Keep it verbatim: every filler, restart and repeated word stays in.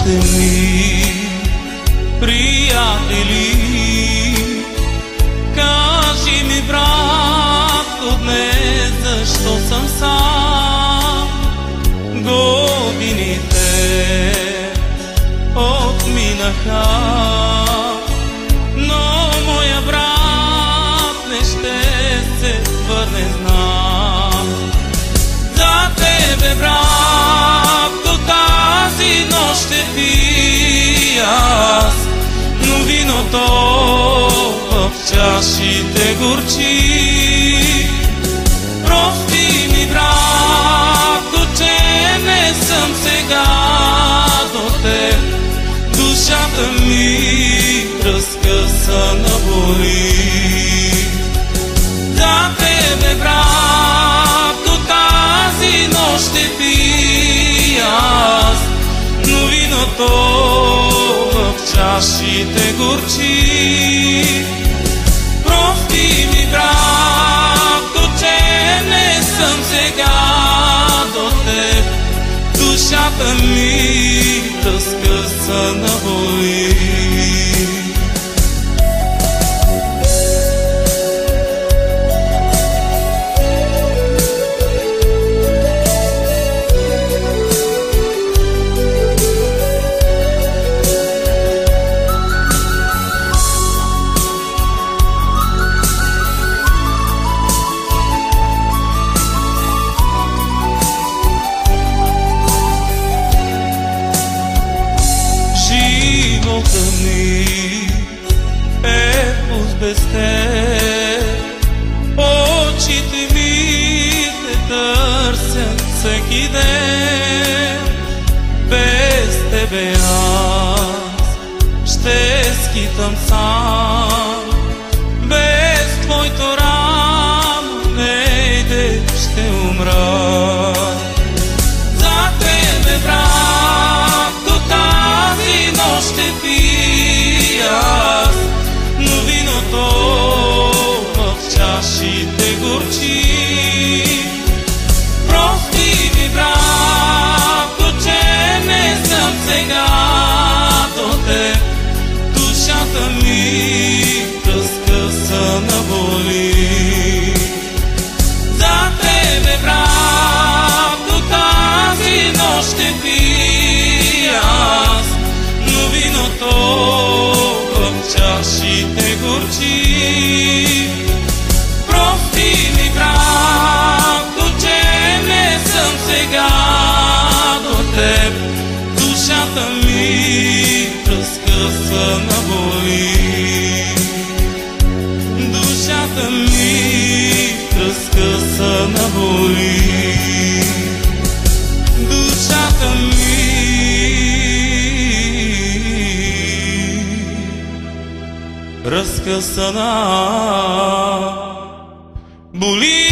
ми, приятели, кажи ми, братко, днес защо съм сам? Годините отминаха, но моя брат не ще се върне, знам. За тебе, братко, тази нощ ще пия аз, но виното в чашите горчи. Прости ми, братко, че не съм сега до теб, душата ми разкъсана боли. За тебе, братко, тази нощ ще пия аз, но виното в чашите горчи. Прости ми, братко, че не съм сега до теб, душата ми разкъсана боли. Живота ми е пуст без теб, очите ми те търсят всеки ден. Без тебе аз ще скитам сам, без твоето рамо нейде ще умра. За тебе, братко, тази нощ ще пия аз, но виното в чашите горчи. Прости ми, братко, че не съм сега до теб, душата ми разкъсана боли. За тебе, братко, тази нощ ще пия аз, но виното в чашите горчи. Прости ми, братко, че не съм сега до теб, душата ми разкъсана боли. Душата ми разкъсана боли. Душата ми разкъсана боли.